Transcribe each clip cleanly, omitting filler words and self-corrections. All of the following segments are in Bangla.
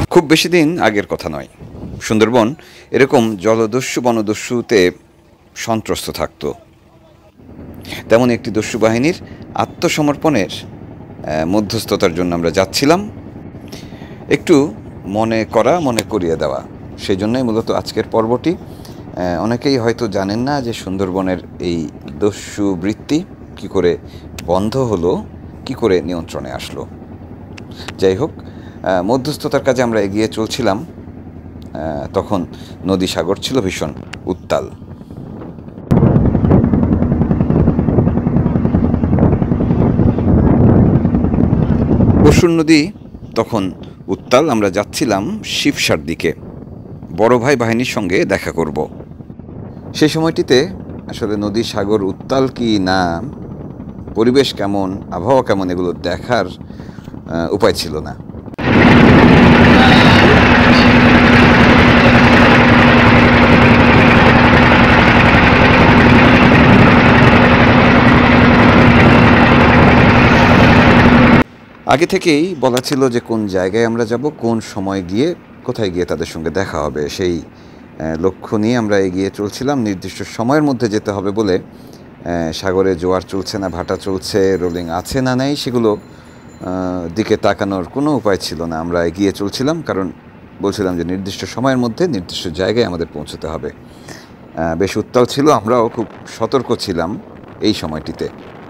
খুব বেশি দিন আগের কথা নয়, সুন্দরবন এরকম জলদস্যু বনদস্যুতে সন্ত্রস্ত থাকত। তেমন একটি দস্যু বাহিনীর আত্মসমর্পণের মধ্যস্থতার জন্য আমরা যাচ্ছিলাম, একটু মনে করিয়ে দেওয়া। সেই জন্যই মূলত আজকের পর্বটি। অনেকেই হয়তো জানেন না যে সুন্দরবনের এই দস্যু বৃত্তি কী করে বন্ধ হলো, কী করে নিয়ন্ত্রণে আসলো। যাই হোক, মধ্যস্থতার কাজে আমরা এগিয়ে চলছিলাম। তখন নদী সাগর ছিল ভীষণ উত্তাল। পরশুর নদী তখন উত্তাল। আমরা যাচ্ছিলাম শিবসার দিকে, বড় ভাই বাহিনীর সঙ্গে দেখা করব। সেই সময়টিতে আসলে নদী সাগর উত্তাল কি না, পরিবেশ কেমন, আবহাওয়া কেমন, এগুলো দেখার উপায় ছিল না। আগে থেকেই বলা ছিল যে কোন জায়গায় আমরা যাব, কোন সময় গিয়ে কোথায় গিয়ে তাদের সঙ্গে দেখা হবে। সেই লক্ষ্য নিয়ে আমরা এগিয়ে চলছিলাম। নির্দিষ্ট সময়ের মধ্যে যেতে হবে বলে সাগরে জোয়ার চলছে না ভাটা চলছে, রোলিং আছে না নেই, সেগুলো দিকে তাকানোর কোনো উপায় ছিল না। আমরা এগিয়ে চলছিলাম, কারণ বলছিলাম যে নির্দিষ্ট সময়ের মধ্যে নির্দিষ্ট জায়গায় আমাদের পৌঁছতে হবে। বেশ উত্তাল ছিল, আমরাও খুব সতর্ক ছিলাম এই সময়টিতে।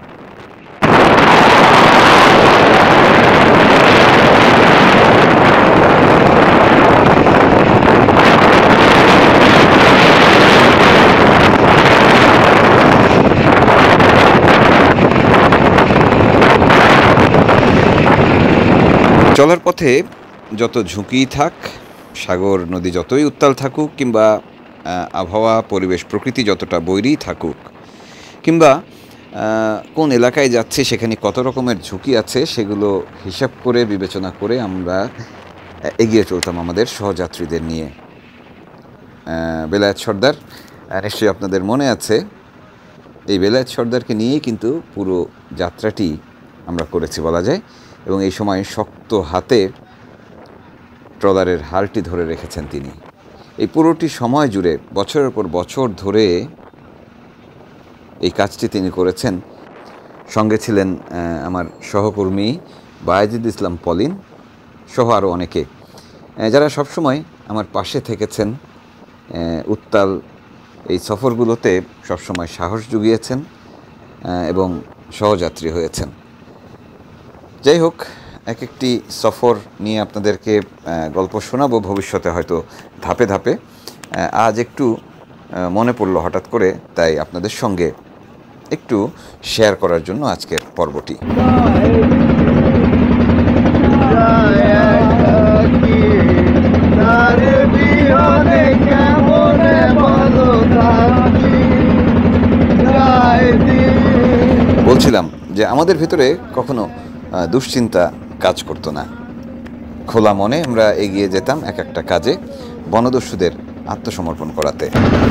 চলার পথে যত ঝুঁকি থাক, সাগর নদী যতই উত্তাল থাকুক, কিংবা আবহাওয়া পরিবেশ প্রকৃতি যতটা বৈরী থাকুক, কিংবা কোন এলাকায় যাচ্ছে সেখানে কত রকমের ঝুঁকি আছে, সেগুলো হিসাব করে বিবেচনা করে আমরা এগিয়ে চলতাম আমাদের সহযাত্রীদের নিয়ে। বেলায়েত সর্দার, নিশ্চয়ই আপনাদের মনে আছে, এই বেলায়েত সর্দারকে নিয়েই কিন্তু পুরো যাত্রাটি আমরা করেছি বলা যায়। এবং এই সময় শক্ত হাতে ট্রলারের হালটি ধরে রেখেছেন তিনি। এই পুরোটি সময় জুড়ে বছরের পর বছর ধরে এই কাজটি তিনি করেছেন। সঙ্গে ছিলেন আমার সহকর্মী বায়েজিদ ইসলাম পলিন সহ আরও অনেকে, যারা সবসময় আমার পাশে থেকেছেন। উত্তাল এই সফরগুলোতে সবসময় সাহস জুগিয়েছেন এবং সহযাত্রী হয়েছেন। যাই হোক, এক একটি সফর নিয়ে আপনাদেরকে গল্প শোনাবো ভবিষ্যতে, হয়তো ধাপে ধাপে। আজ একটু মনে পড়লো হঠাৎ করে, তাই আপনাদের সঙ্গে একটু শেয়ার করার জন্য আজকের পর্বটি। বলছিলাম যে আমাদের ভিতরে কখনো দুশ্চিন্তা কাজ করতো না। খোলা মনে আমরা এগিয়ে যেতাম এক একটা কাজে, বনদস্যুদের আত্মসমর্পণ করাতে।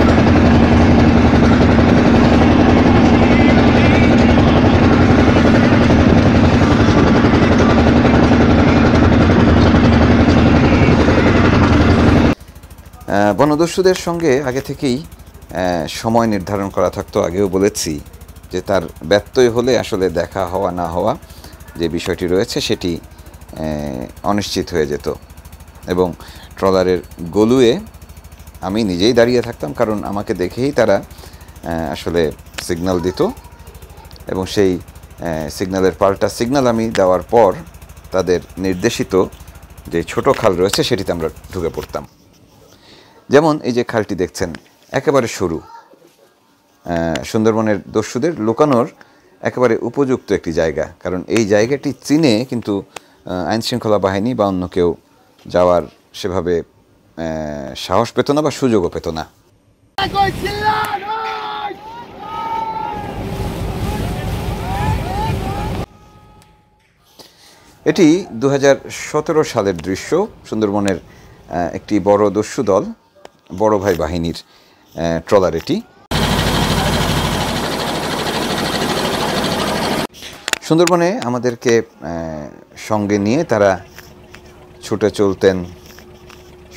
বনদস্যুদের সঙ্গে আগে থেকেই সময় নির্ধারণ করা থাকতো। আগেও বলেছি যে তার ব্যত্যয় হলে আসলে দেখা হওয়া না হওয়া যে বিষয়টি রয়েছে সেটি অনিশ্চিত হয়ে যেত। এবং ট্রলারের গলুয়ে আমি নিজেই দাঁড়িয়ে থাকতাম, কারণ আমাকে দেখেই তারা আসলে সিগন্যাল দিত, এবং সেই সিগন্যালের পাল্টা সিগন্যাল আমি দেওয়ার পর তাদের নির্দেশিত যে ছোট খাল রয়েছে সেটিতে আমরা ঢুকে পড়তাম। যেমন এই যে খালটি দেখছেন, একেবারে সরু, সুন্দরবনের দস্যুদের লুকানোর একেবারে উপযুক্ত একটি জায়গা। কারণ এই জায়গাটি চিনে কিন্তু আইনশৃঙ্খলা বাহিনী বা অন্য কেউ যাওয়ার সেভাবে সাহস পেত না বা সুযোগও পেত না। এটি 2017 সালের দৃশ্য। সুন্দরবনের একটি বড় দস্যু দল, বড় ভাই বাহিনীর ট্রলার এটি। সুন্দরবনে আমাদেরকে সঙ্গে নিয়ে তারা ছুটে চলতেন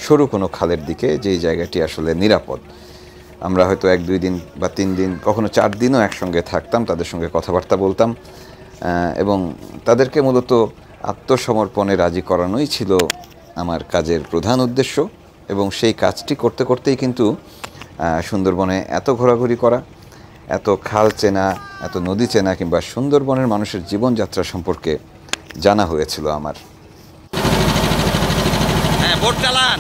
সরু কোনো খালের দিকে, যেই জায়গাটি আসলে নিরাপদ। আমরা হয়তো 1-2 দিন বা 3 দিন, কখনো 4 দিনও একসঙ্গে থাকতাম, তাদের সঙ্গে কথাবার্তা বলতাম, এবং তাদেরকে মূলত আত্মসমর্পণে রাজি করানোই ছিল আমার কাজের প্রধান উদ্দেশ্য। এবং সেই কাজটি করতে করতেই কিন্তু সুন্দরবনে এত ঘোরাঘুরি করা, এত খাল চেনা, এত নদী চেনা, কিংবা সুন্দরবনের মানুষের জীবনযাত্রা সম্পর্কে জানা হয়েছিল আমার। বোট চালান।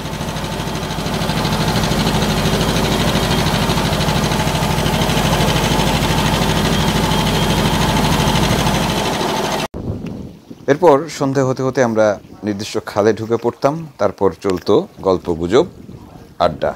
এরপর সন্ধে হতে হতে আমরা নির্দিষ্ট খালে ঢুকে পড়তাম। তারপর চলতো গল্প গুজব, আড্ডা।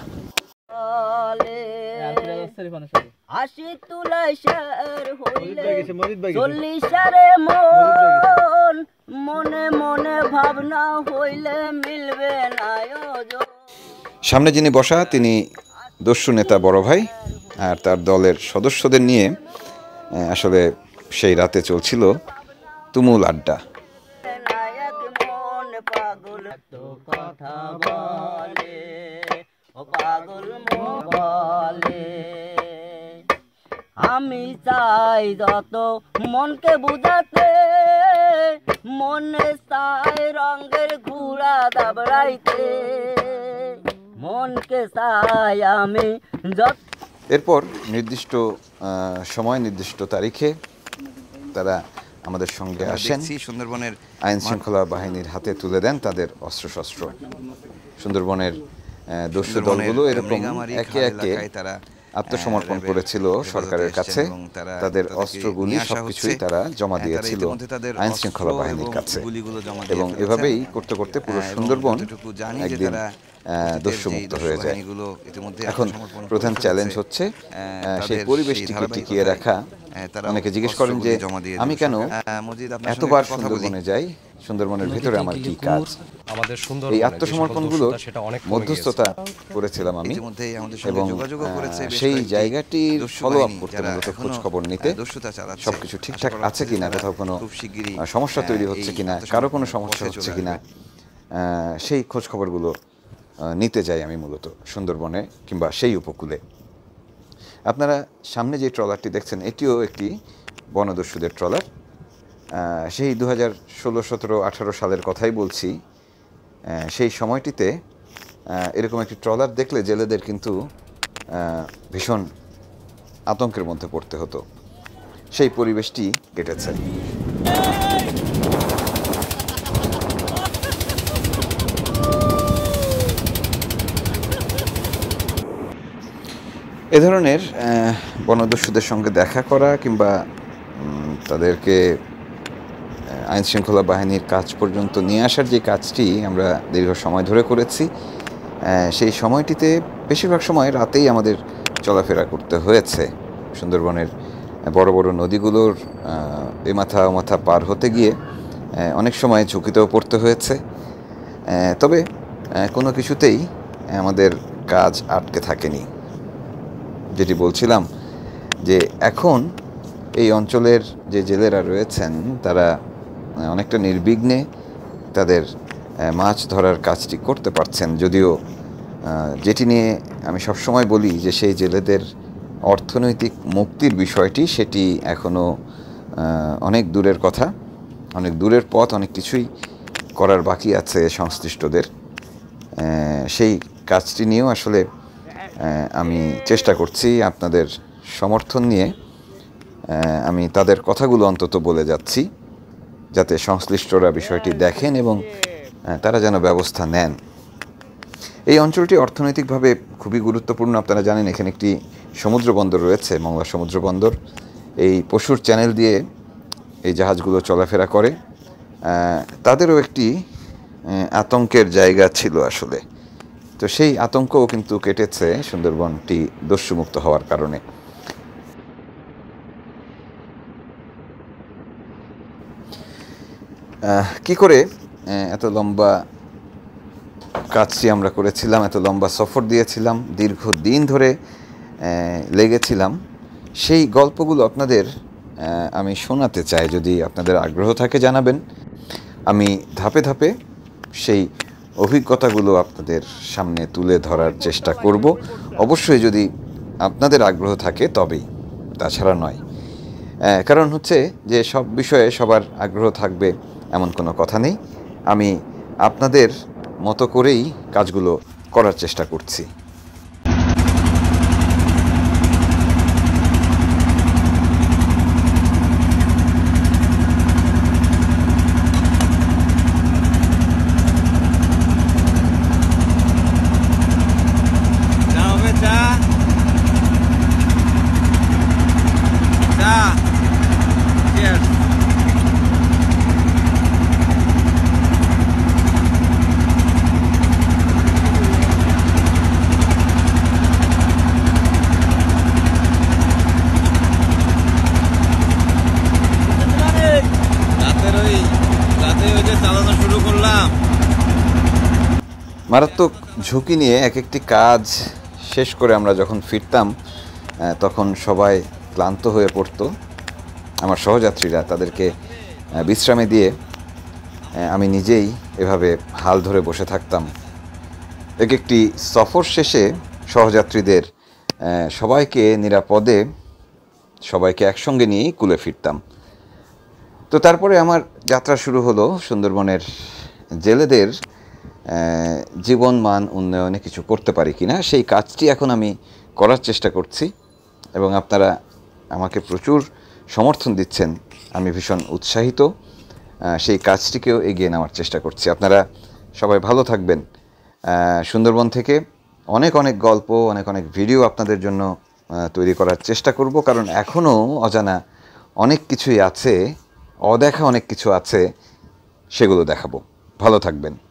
সামনে যিনি বসা তিনি দস্যু নেতা বড় ভাই, আর তার দলের সদস্যদের নিয়ে আসলে সেই রাতে চলছিল তুমুল আড্ডা। আমি চাই যত মনকে বুঝাতে, মনে চাই রঙের ঘুরা দাবড়াইতে, মনকে চাই আমি যত। এরপর নির্দিষ্ট সময়, নির্দিষ্ট তারিখে তারা আমাদের সঙ্গে আসেন। সুন্দরবনের আইন শৃঙ্খলা বাহিনীর হাতে তুলে দেন তাদের অস্ত্রশস্ত্র। সুন্দরবনের দস্যু দলগুলো এরকম একে একে তারা আত্মসমর্পণ করেছিল সরকারের কাছে। তাদের অস্ত্রগুলি সবকিছুই তারা জমা দিয়েছিল আইন শৃঙ্খলা বাহিনীর কাছে, এবং এভাবেই করতে করতে পুরো সুন্দরবন একদিন দস্যুমুক্ত হয়ে যায়। এখন প্রধান চ্যালেঞ্জ হচ্ছে সেই পরিবেশটিকে টিকিয়ে রাখা। অনেকে জিজ্ঞেস করেন যে আমি কেন এতবার সুন্দরবনে যাই, সুন্দরবনের ভেতরে আমার কি কাজ। এই আত্মসমর্পণগুলো মধ্যস্থতা করেছিলাম আমি, এবং সেই জায়গাটির ফলো আপ করতে, মূলত খোঁজ খবর নিতে, সবকিছু ঠিকঠাক আছে কিনা, কোথাও কোনো সমস্যা তৈরি হচ্ছে কিনা, কারো কোনো সমস্যা হচ্ছে কিনা, সেই খোঁজ খবরগুলো নিতে যাই আমি মূলত সুন্দরবনে কিংবা সেই উপকূলে। আপনারা সামনে যে ট্রলারটি দেখছেন এটিও একটি বনদস্যুদের ট্রলার। সেই 2016, 17, 18 সালের কথাই বলছি। সেই সময়টিতে এরকম একটি ট্রলার দেখলে জেলেদের কিন্তু ভীষণ আতঙ্কের মধ্যে পড়তে হতো। সেই পরিবেশটি কেটেছে। এ ধরনের বনদস্যুদের সঙ্গে দেখা করা কিংবা তাদেরকে আইন শৃঙ্খলা বাহিনীর কাজ পর্যন্ত নিয়ে আসার যে কাজটি আমরা দীর্ঘ সময় ধরে করেছি, সেই সময়টিতে বেশিরভাগ সময় রাতেই আমাদের চলাফেরা করতে হয়েছে। সুন্দরবনের বড় বড় নদীগুলোর এ মাথা ও মাথা পার হতে গিয়ে অনেক সময় ঝুঁকিতেও পড়তে হয়েছে। তবে কোনো কিছুতেই আমাদের কাজ আটকে থাকেনি। যেটি বলছিলাম যে এখন এই অঞ্চলের যে জেলেরা রয়েছেন তারা অনেকটা নির্বিঘ্নে তাদের মাছ ধরার কাজটি করতে পারছেন। যদিও যেটি নিয়ে আমি সবসময় বলি যে সেই জেলেদের অর্থনৈতিক মুক্তির বিষয়টি, সেটি এখনও অনেক দূরের কথা, অনেক দূরের পথ, অনেক কিছুই করার বাকি আছে সংশ্লিষ্টদের। সেই কাজটি নিয়েও আসলে আমি চেষ্টা করছি, আপনাদের সমর্থন নিয়ে আমি তাদের কথাগুলো অন্তত বলে যাচ্ছি, যাতে সংশ্লিষ্টরা বিষয়টি দেখেন এবং তারা যেন ব্যবস্থা নেন। এই অঞ্চলটি অর্থনৈতিকভাবে খুবই গুরুত্বপূর্ণ। আপনারা জানেন এখানে একটি সমুদ্র বন্দর রয়েছে, মংলা সমুদ্র বন্দর। এই পশুর চ্যানেল দিয়ে এই জাহাজগুলো চলাফেরা করে। তাদেরও একটি আতঙ্কের জায়গা ছিল আসলে। তো সেই আতঙ্কও কিন্তু কেটেছে সুন্দরবনটি দস্যুমুক্ত হওয়ার কারণে। কি করে এত লম্বা কাজটি আমরা করেছিলাম, এত লম্বা সফর দিয়েছিলাম, দীর্ঘদিন ধরে লেগেছিলাম, সেই গল্পগুলো আপনাদের আমি শোনাতে চাই। যদি আপনাদের আগ্রহ থাকে জানাবেন। আমি ধাপে ধাপে সেই অভিজ্ঞতাগুলো আপনাদের সামনে তুলে ধরার চেষ্টা করব, অবশ্যই যদি আপনাদের আগ্রহ থাকে তবেই, তাছাড়া নয়। কারণ হচ্ছে যে সব বিষয়ে সবার আগ্রহ থাকবে এমন কোনো কথা নেই। আমি আপনাদের মতো করেই কাজগুলো করার চেষ্টা করছি। মারাত্মক ঝুঁকি নিয়ে এক একটি কাজ শেষ করে আমরা যখন ফিরতাম তখন সবাই ক্লান্ত হয়ে পড়তো। আমার সহযাত্রীরা, তাদেরকে বিশ্রামে দিয়ে আমি নিজেই এভাবে হাল ধরে বসে থাকতাম। এক একটি সফর শেষে সহযাত্রীদের সবাইকে নিরাপদে, সবাইকে একসঙ্গে নিয়েই কুলে ফিরতাম। তো তারপরে আমার যাত্রা শুরু হলো সুন্দরবনের জেলেদের জীবনমান উন্নয়নে কিছু করতে পারি কিনা, সেই কাজটি এখন আমি করার চেষ্টা করছি এবং আপনারা আমাকে প্রচুর সমর্থন দিচ্ছেন। আমি ভীষণ উৎসাহিত, সেই কাজটিকেও এগিয়ে নেওয়ার চেষ্টা করছি। আপনারা সবাই ভালো থাকবেন। সুন্দরবন থেকে অনেক অনেক গল্প, অনেক অনেক ভিডিও আপনাদের জন্য তৈরি করার চেষ্টা করব, কারণ এখনও অজানা অনেক কিছুই আছে, অদেখা অনেক কিছু আছে, সেগুলো দেখাবো। ভালো থাকবেন।